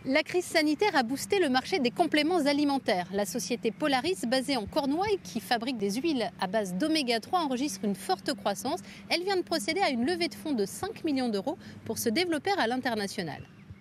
La crise sanitaire a boosté le marché des compléments alimentaires. La société Polaris, basée en Cornouailles, qui fabrique des huiles à base d'oméga 3, enregistre une forte croissance. Elle vient de procéder à une levée de fonds de 5 millions d'euros pour se développer à l'international.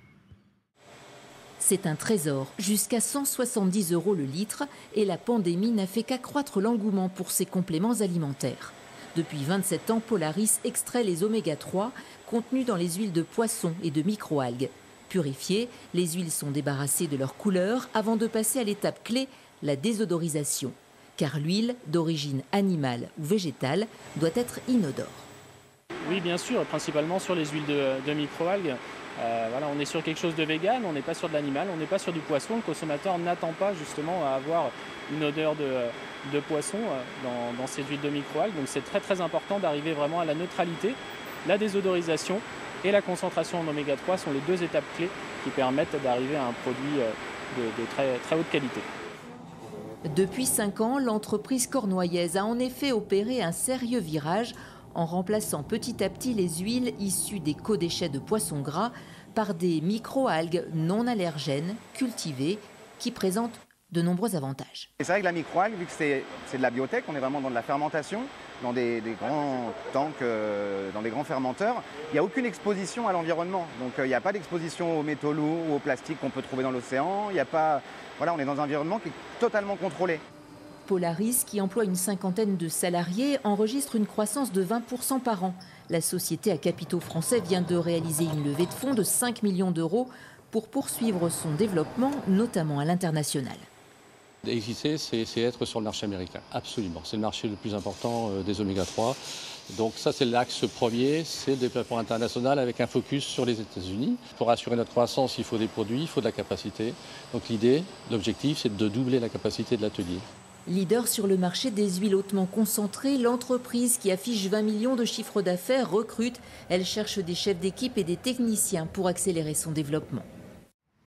C'est un trésor, jusqu'à 170 € le litre, et la pandémie n'a fait qu'accroître l'engouement pour ces compléments alimentaires. Depuis 27 ans, Polaris extrait les oméga 3 contenus dans les huiles de poisson et de microalgues. Purifiées, les huiles sont débarrassées de leur couleur avant de passer à l'étape clé, la désodorisation. Car l'huile, d'origine animale ou végétale, doit être inodore. Oui, bien sûr, principalement sur les huiles de microalgues. Voilà, on est sur quelque chose de vegan, on n'est pas sur de l'animal, on n'est pas sur du poisson. Le consommateur n'attend pas justement à avoir une odeur de poisson dans ces huiles de microalgues. Donc c'est très très important d'arriver vraiment à la neutralité. La désodorisation et la concentration en oméga 3 sont les deux étapes clés qui permettent d'arriver à un produit de très, très haute qualité. Depuis 5 ans, l'entreprise cornouaillaise a en effet opéré un sérieux virage en remplaçant petit à petit les huiles issues des co-déchets de poissons gras par des microalgues non allergènes cultivées qui présentent de nombreux avantages. C'est vrai que la microalgue, vu que c'est de la biotech, on est vraiment dans de la fermentation, dans des grands tanks, dans des grands fermenteurs. Il n'y a aucune exposition à l'environnement. Donc il n'y a pas d'exposition aux métaux lourds ou au plastique qu'on peut trouver dans l'océan. Il n'y a pas... Voilà, on est dans un environnement qui est totalement contrôlé. Polaris, qui emploie une cinquantaine de salariés, enregistre une croissance de 20% par an. La société à capitaux français vient de réaliser une levée de fonds de 5 millions d'euros pour poursuivre son développement, notamment à l'international. Exister, c'est être sur le marché américain, absolument. C'est le marché le plus important des oméga 3. Donc ça, c'est l'axe premier, c'est le développement international avec un focus sur les États-Unis. Pour assurer notre croissance, il faut des produits, il faut de la capacité. Donc l'idée, l'objectif, c'est de doubler la capacité de l'atelier. Leader sur le marché des huiles hautement concentrées, l'entreprise qui affiche 20 millions de chiffre d'affaires recrute. Elle cherche des chefs d'équipe et des techniciens pour accélérer son développement.